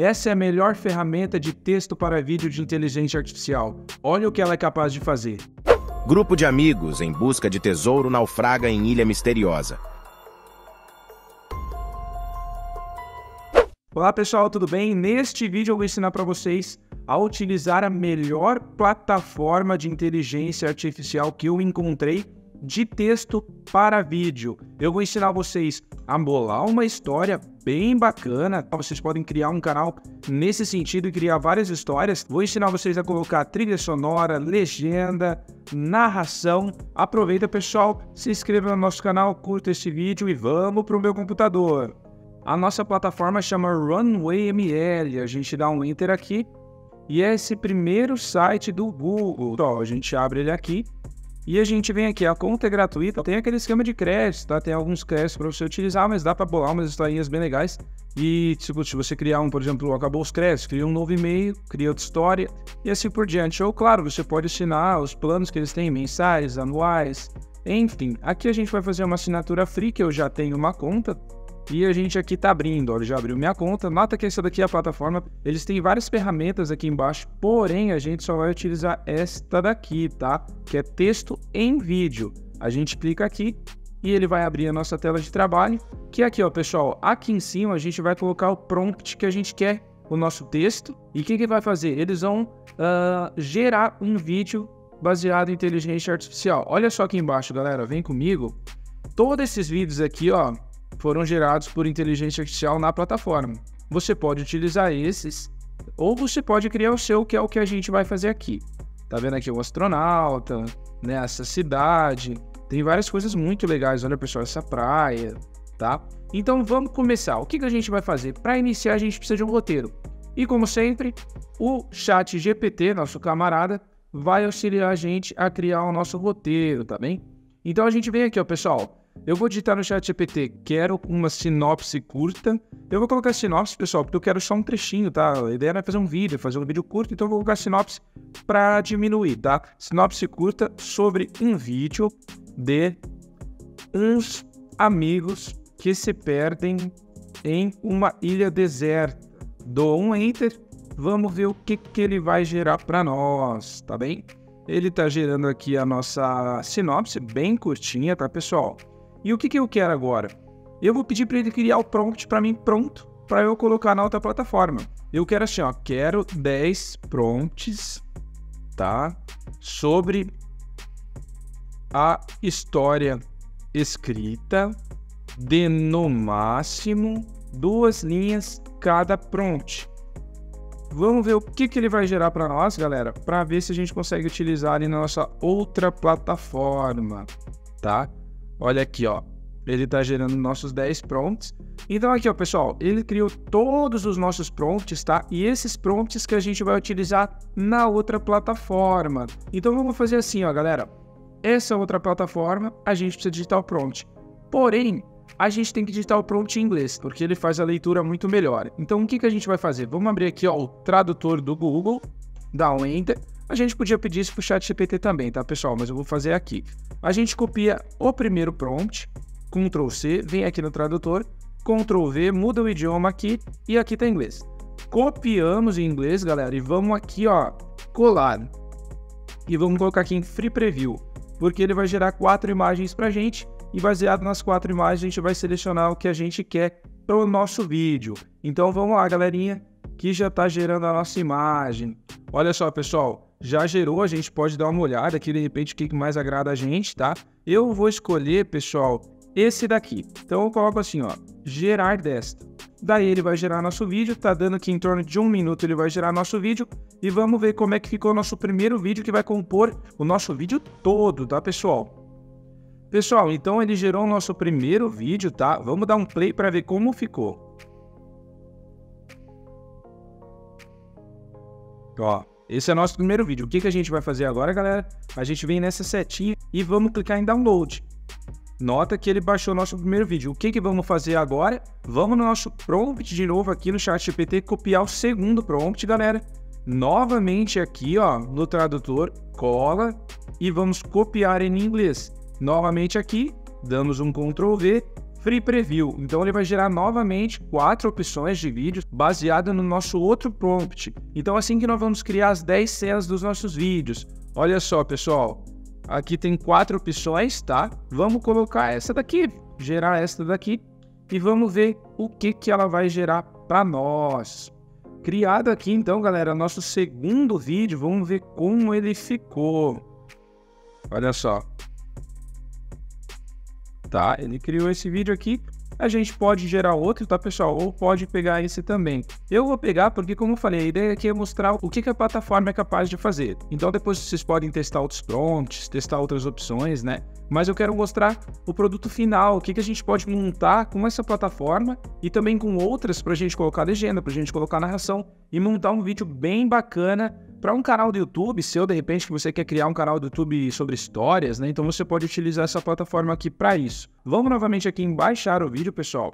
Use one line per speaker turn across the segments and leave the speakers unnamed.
Essa é a melhor ferramenta de texto para vídeo de inteligência artificial. Olha o que ela é capaz de fazer.
Grupo de amigos em busca de tesouro naufraga em ilha misteriosa.
Olá pessoal, tudo bem? Neste vídeo eu vou ensinar para vocês a utilizar a melhor plataforma de inteligência artificial que eu encontrei de texto para vídeo. Eu vou ensinar vocês a bolar uma história bem bacana. Vocês podem criar um canal nesse sentido e criar várias histórias. Vou ensinar vocês a colocar trilha sonora, legenda, narração. Aproveita pessoal, se inscreva no nosso canal, curta esse vídeo e vamos para o meu computador. A nossa plataforma chama Runway ML. A gente dá um enter aqui e é esse primeiro site do Google. Então, a gente abre ele aqui. E a gente vem aqui, a conta é gratuita, tem aquele esquema de crédito, tá? Tem alguns créditos para você utilizar, mas dá para bolar umas historinhas bem legais. E se você criar por exemplo, acabou os créditos, cria um novo e-mail, cria outra história e assim por diante. Ou claro, você pode assinar os planos que eles têm, mensais, anuais, enfim. Aqui a gente vai fazer uma assinatura free, que eu já tenho uma conta. E a gente aqui tá abrindo, olha, já abriu minha conta. Nota que essa daqui é a plataforma, eles têm várias ferramentas aqui embaixo, porém a gente só vai utilizar esta daqui, tá? Que é texto em vídeo. A gente clica aqui e ele vai abrir a nossa tela de trabalho, que é aqui, ó, pessoal, aqui em cima a gente vai colocar o prompt que a gente quer, o nosso texto. E o que vai fazer? Eles vão gerar um vídeo baseado em inteligência artificial. Olha só aqui embaixo, galera, vem comigo. Todos esses vídeos aqui, ó, foram gerados por inteligência artificial na plataforma. Você pode utilizar esses, ou você pode criar o seu, que é o que a gente vai fazer aqui. Tá vendo aqui o astronauta, né, essa cidade, tem várias coisas muito legais, olha pessoal, essa praia, tá? Então vamos começar. O que a gente vai fazer? Para iniciar a gente precisa de um roteiro. E como sempre, o ChatGPT, nosso camarada, vai auxiliar a gente a criar o nosso roteiro, tá bem? Então a gente vem aqui, ó, pessoal. Eu vou digitar no ChatGPT, quero uma sinopse curta. Eu vou colocar sinopse, pessoal, porque eu quero só um trechinho, tá? A ideia não é fazer um vídeo curto, então eu vou colocar sinopse para diminuir, tá? Sinopse curta sobre um vídeo de uns amigos que se perdem em uma ilha deserta. Dou um enter, vamos ver o que ele vai gerar para nós, tá bem? Ele tá gerando aqui a nossa sinopse, bem curtinha, tá, pessoal? E o que eu quero agora? Eu vou pedir para ele criar o prompt para mim pronto, para eu colocar na outra plataforma. Eu quero assim, ó, quero 10 prompts, tá? Sobre a história escrita de no máximo 2 linhas cada prompt. Vamos ver o que ele vai gerar para nós, galera, para ver se a gente consegue utilizar ali na nossa outra plataforma, tá? Olha aqui, ó, ele tá gerando nossos 10 prompts. Então aqui, ó, pessoal, ele criou todos os nossos prompts, tá? E esses prompts que a gente vai utilizar na outra plataforma. Então vamos fazer assim, ó, galera. Essa outra plataforma, a gente precisa digitar o prompt. Porém, a gente tem que digitar o prompt em inglês, porque ele faz a leitura muito melhor. Então o que a gente vai fazer? Vamos abrir aqui, ó, o tradutor do Google, dá um enter. A gente podia pedir isso pro ChatGPT também, tá, pessoal? Mas eu vou fazer aqui. A gente copia o primeiro prompt, Ctrl C, vem aqui no tradutor, Ctrl V, muda o idioma aqui e aqui tá em inglês. Copiamos em inglês, galera, e vamos aqui, ó, colar. E vamos colocar aqui em Free Preview, porque ele vai gerar 4 imagens pra gente e baseado nas 4 imagens a gente vai selecionar o que a gente quer pro nosso vídeo. Então vamos lá, galerinha, que já tá gerando a nossa imagem. Olha só, pessoal. Já gerou, a gente pode dar uma olhada aqui, de repente, o que mais agrada a gente, tá? Eu vou escolher, pessoal, esse daqui. Então eu coloco assim, ó, gerar desta. Daí ele vai gerar nosso vídeo, tá dando aqui em torno de 1 minuto ele vai gerar nosso vídeo. E vamos ver como é que ficou o nosso primeiro vídeo, que vai compor o nosso vídeo todo, tá, pessoal? Pessoal, então ele gerou o nosso primeiro vídeo, tá? Vamos dar um play para ver como ficou. Ó. Esse é o nosso primeiro vídeo. O que a gente vai fazer agora, galera? A gente vem nessa setinha e vamos clicar em download. Nota que ele baixou o nosso primeiro vídeo. O que vamos fazer agora? Vamos no nosso prompt de novo aqui no ChatGPT, copiar o segundo prompt, galera. Novamente aqui, ó, no tradutor, cola e vamos copiar em inglês. Novamente aqui, damos um Ctrl V, Free Preview. Então ele vai gerar novamente 4 opções de vídeos baseado no nosso outro prompt. Então assim que nós vamos criar as 10 cenas dos nossos vídeos. Olha só, pessoal. Aqui tem 4 opções, tá? Vamos colocar essa daqui, gerar essa daqui e vamos ver o que ela vai gerar para nós. Criado aqui então, galera, nosso segundo vídeo. Vamos ver como ele ficou. Olha só. Tá, ele criou esse vídeo aqui, a gente pode gerar outro, tá, pessoal? Ou pode pegar esse também. Eu vou pegar porque, como eu falei, a ideia aqui é mostrar o que a plataforma é capaz de fazer. Então, depois vocês podem testar outros prompts, testar outras opções, né? Mas eu quero mostrar o produto final, o que a gente pode montar com essa plataforma e também com outras pra gente colocar legenda, pra gente colocar narração e montar um vídeo bem bacana para um canal do YouTube, se de repente que você quer criar um canal do YouTube sobre histórias, né? Então você pode utilizar essa plataforma aqui para isso. Vamos novamente aqui em baixar o vídeo, pessoal.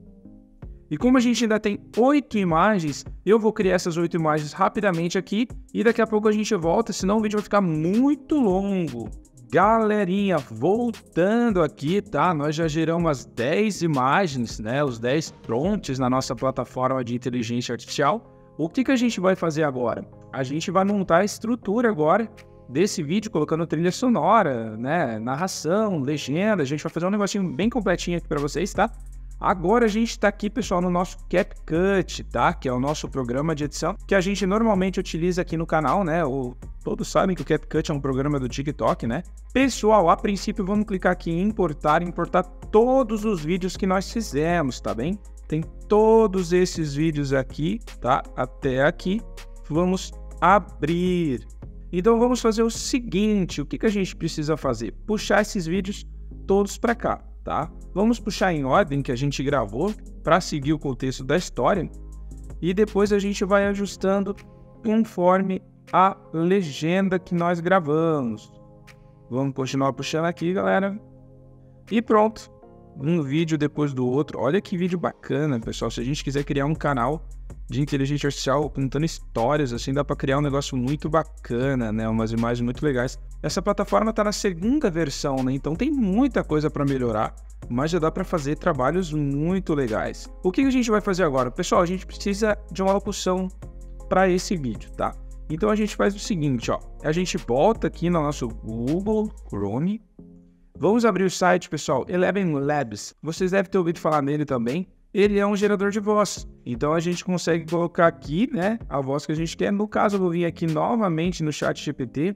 E como a gente ainda tem 8 imagens, eu vou criar essas 8 imagens rapidamente aqui e daqui a pouco a gente volta, senão o vídeo vai ficar muito longo. Galerinha, voltando aqui, tá? Nós já geramos as 10 imagens, né? Os 10 prompts na nossa plataforma de inteligência artificial. O que a gente vai fazer agora? A gente vai montar a estrutura agora desse vídeo, colocando trilha sonora, né? Narração, legenda. A gente vai fazer um negocinho bem completinho aqui para vocês, tá? Agora a gente está aqui, pessoal, no nosso CapCut, tá? Que é o nosso programa de edição que a gente normalmente utiliza aqui no canal, né? Todos sabem que o CapCut é um programa do TikTok, né? Pessoal, a princípio vamos clicar aqui em importar todos os vídeos que nós fizemos, tá bem? Tem todos esses vídeos aqui, tá? Até aqui. Vamos abrir. Então vamos fazer o seguinte, o que a gente precisa fazer? Puxar esses vídeos todos para cá, tá? Vamos puxar em ordem que a gente gravou para seguir o contexto da história e depois a gente vai ajustando conforme a legenda que nós gravamos. Vamos continuar puxando aqui, galera. E pronto. Um vídeo depois do outro. Olha que vídeo bacana, pessoal. Se a gente quiser criar um canal de inteligência artificial contando histórias, assim, dá para criar um negócio muito bacana, né? Umas imagens muito legais. Essa plataforma tá na segunda versão, né? Então tem muita coisa para melhorar, mas já dá para fazer trabalhos muito legais. O que a gente vai fazer agora? Pessoal, a gente precisa de uma locução para esse vídeo, tá? Então a gente faz o seguinte, ó. A gente volta aqui no nosso Google Chrome. Vamos abrir o site, pessoal, Eleven Labs. Vocês devem ter ouvido falar nele também. Ele é um gerador de voz. Então a gente consegue colocar aqui, né, a voz que a gente quer. No caso, eu vou vir aqui novamente no ChatGPT.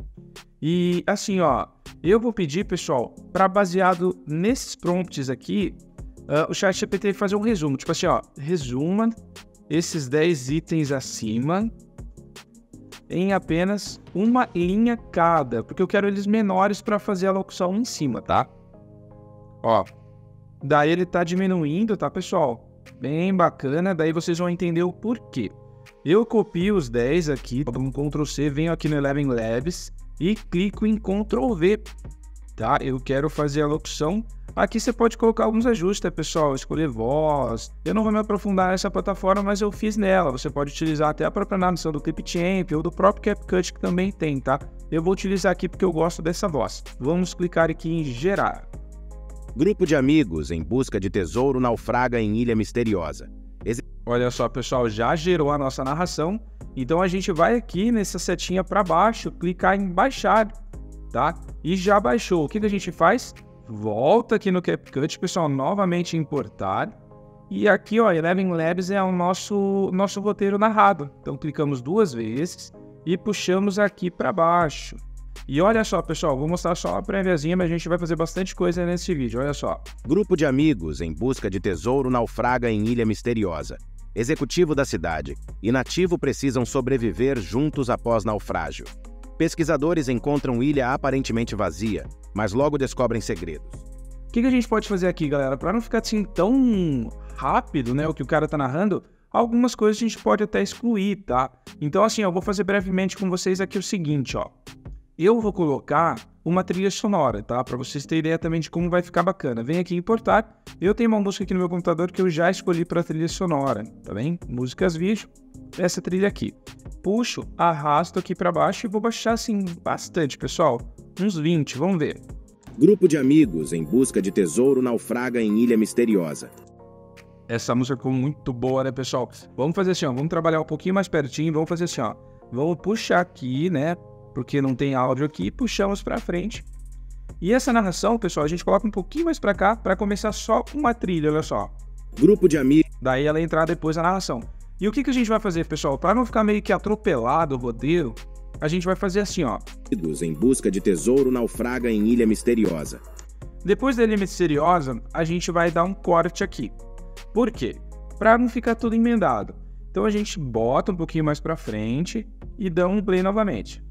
E assim, ó, eu vou pedir, pessoal, para baseado nesses prompts aqui, o ChatGPT fazer um resumo. Tipo assim, ó, resuma esses 10 itens acima em apenas uma linha cada, porque eu quero eles menores para fazer a locução em cima, tá? Ó, daí ele tá diminuindo, tá, pessoal? Bem bacana, daí vocês vão entender o porquê. Eu copio os 10 aqui, dou um Ctrl C, venho aqui no Eleven Labs e clico em Ctrl V, tá? Eu quero fazer a locução. Aqui você pode colocar alguns ajustes, pessoal, escolher voz. Eu não vou me aprofundar nessa plataforma, mas eu fiz nela. Você pode utilizar até a própria narração do Clipchamp ou do próprio CapCut, que também tem, tá? Eu vou utilizar aqui porque eu gosto dessa voz. Vamos clicar aqui em gerar.
Grupo de amigos em busca de tesouro naufraga em ilha misteriosa.
Olha só, pessoal, já gerou a nossa narração. Então a gente vai aqui nessa setinha para baixo, clicar em baixar, tá? E já baixou. O que a gente faz? Volta aqui no CapCut, pessoal, novamente importar. E aqui, ó, Eleven Labs é o nosso roteiro narrado. Então clicamos 2 vezes e puxamos aqui para baixo. E olha só, pessoal, vou mostrar só uma préviazinha, mas a gente vai fazer bastante coisa nesse vídeo, olha só.
Grupo de amigos em busca de tesouro naufraga em ilha misteriosa. Executivo da cidade e nativo precisam sobreviver juntos após naufrágio. Pesquisadores encontram ilha aparentemente vazia, mas logo descobrem segredos.
O que a gente pode fazer aqui, galera? Para não ficar assim tão rápido, né, o que o cara tá narrando, algumas coisas a gente pode até excluir, tá? Então assim, eu vou fazer brevemente com vocês aqui o seguinte, ó. Eu vou colocar uma trilha sonora, tá? Para vocês terem ideia também de como vai ficar bacana. Vem aqui em importar. Eu tenho uma música aqui no meu computador que eu já escolhi para trilha sonora, tá bem? Músicas, vídeo, essa trilha aqui. Puxo, arrasto aqui para baixo e vou baixar assim bastante, pessoal. Uns 20, vamos ver.
Grupo de amigos em busca de tesouro naufraga em ilha misteriosa.
Essa música ficou muito boa, né, pessoal? Vamos fazer assim, ó. Vamos trabalhar um pouquinho mais pertinho. Vamos fazer assim, ó. Vamos puxar aqui, né? Porque não tem áudio aqui. Puxamos pra frente. E essa narração, pessoal, a gente coloca um pouquinho mais pra cá pra começar só uma trilha, olha só.
Grupo de amigos.
Daí ela entrar depois na narração. E o que a gente vai fazer, pessoal? Pra não ficar meio que atropelado o roteiro, a gente vai fazer assim, ó.
Em busca de tesouro naufraga em ilha misteriosa.
Depois da ilha misteriosa, a gente vai dar um corte aqui. Por quê? Para não ficar tudo emendado. Então a gente bota um pouquinho mais para frente e dá um play novamente.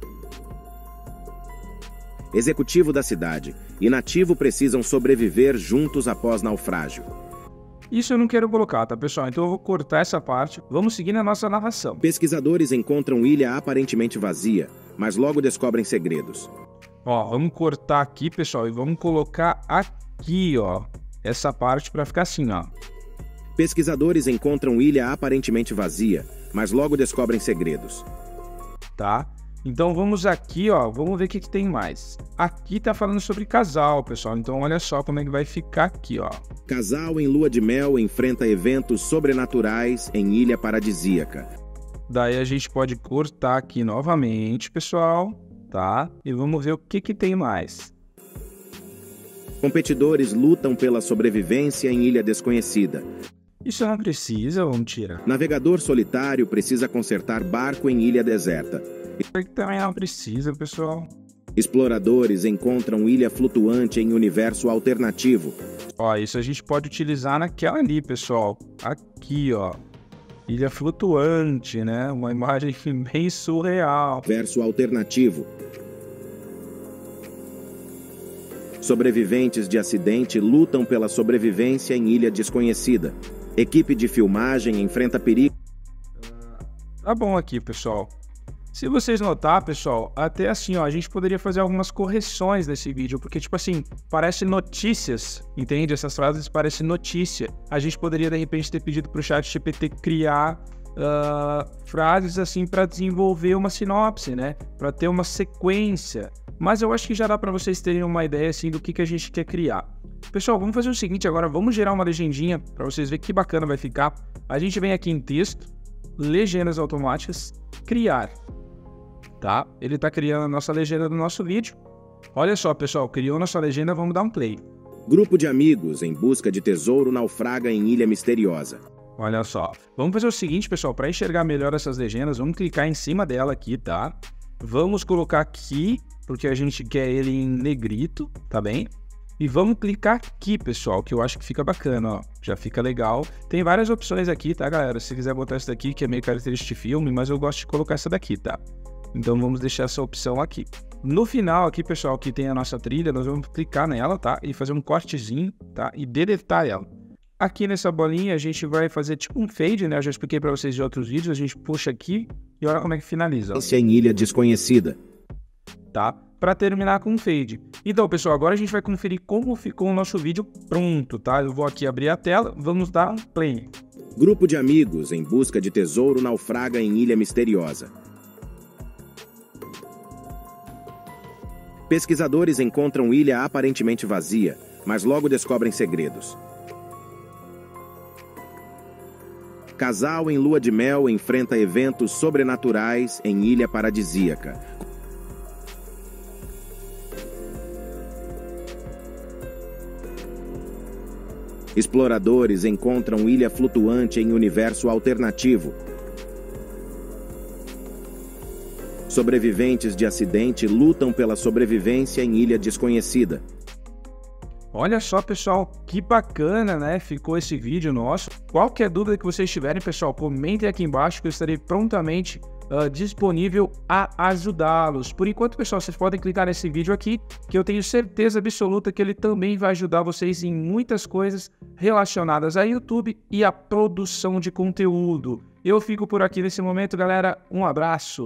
Executivo da cidade e nativo precisam sobreviver juntos após naufrágio.
Isso eu não quero colocar, tá, pessoal? Então eu vou cortar essa parte. Vamos seguir na nossa narração.
Pesquisadores encontram ilha aparentemente vazia, mas logo descobrem segredos.
Ó, vamos cortar aqui, pessoal, e vamos colocar aqui, ó, essa parte para ficar assim, ó.
Pesquisadores encontram ilha aparentemente vazia, mas logo descobrem segredos.
Tá? Então vamos aqui, ó, vamos ver o que tem mais. Aqui tá falando sobre casal, pessoal, então olha só como é que vai ficar aqui, ó.
Casal em lua de mel enfrenta eventos sobrenaturais em ilha paradisíaca.
Daí a gente pode cortar aqui novamente, pessoal, tá? E vamos ver o que tem mais.
Competidores lutam pela sobrevivência em ilha desconhecida.
Isso não precisa, vamos tirar.
Navegador solitário precisa consertar barco em ilha deserta.
Isso aqui também não precisa, pessoal.
Exploradores encontram ilha flutuante em universo alternativo.
Ó, isso a gente pode utilizar naquela ali, pessoal. Aqui, ó. Ilha flutuante, né? Uma imagem bem surreal.
Verso alternativo. Sobreviventes de acidente lutam pela sobrevivência em ilha desconhecida. Equipe de filmagem enfrenta perigo.
Tá bom aqui, pessoal. Se vocês notar, pessoal, até assim, ó, a gente poderia fazer algumas correções nesse vídeo, porque, tipo assim, parece notícias, entende? Essas frases parecem notícia. A gente poderia, de repente, ter pedido pro ChatGPT criar frases, assim, para desenvolver uma sinopse, né? Para ter uma sequência. Mas eu acho que já dá para vocês terem uma ideia, assim, do que a gente quer criar. Pessoal, vamos fazer o seguinte agora, vamos gerar uma legendinha para vocês verem que bacana vai ficar. A gente vem aqui em texto, legendas automáticas, criar. Tá? Ele tá criando a nossa legenda do nosso vídeo. Olha só, pessoal, criou nossa legenda, vamos dar um play.
Grupo de amigos em busca de tesouro naufraga em ilha misteriosa.
Olha só. Vamos fazer o seguinte, pessoal, para enxergar melhor essas legendas, vamos clicar em cima dela aqui, tá? Vamos colocar aqui, porque a gente quer ele em negrito, tá bem? E vamos clicar aqui, pessoal, que eu acho que fica bacana, ó. Já fica legal. Tem várias opções aqui, tá, galera? Se quiser botar essa daqui, que é meio característica de filme, mas eu gosto de colocar essa daqui, tá? Então vamos deixar essa opção aqui. No final aqui, pessoal, que tem a nossa trilha, nós vamos clicar nela, tá? E fazer um cortezinho, tá? E deletar ela. Aqui nessa bolinha a gente vai fazer tipo um fade, né? Eu já expliquei pra vocês em outros vídeos. A gente puxa aqui e olha como é que finaliza, ó.
Em ilha desconhecida.
Tá? Pra terminar com um fade. Então, pessoal, agora a gente vai conferir como ficou o nosso vídeo pronto, tá? Eu vou aqui abrir a tela, vamos dar um play.
Grupo de amigos em busca de tesouro naufraga em ilha misteriosa. Pesquisadores encontram ilha aparentemente vazia, mas logo descobrem segredos. Casal em lua de mel enfrenta eventos sobrenaturais em ilha paradisíaca. Exploradores encontram ilha flutuante em universo alternativo. Sobreviventes de acidente lutam pela sobrevivência em ilha desconhecida.
Olha só, pessoal, que bacana, né? Ficou esse vídeo nosso. Qualquer dúvida que vocês tiverem, pessoal, comentem aqui embaixo que eu estarei prontamente disponível a ajudá-los. Por enquanto, pessoal, vocês podem clicar nesse vídeo aqui, que eu tenho certeza absoluta que ele também vai ajudar vocês em muitas coisas relacionadas a YouTube e a produção de conteúdo. Eu fico por aqui nesse momento, galera. Um abraço!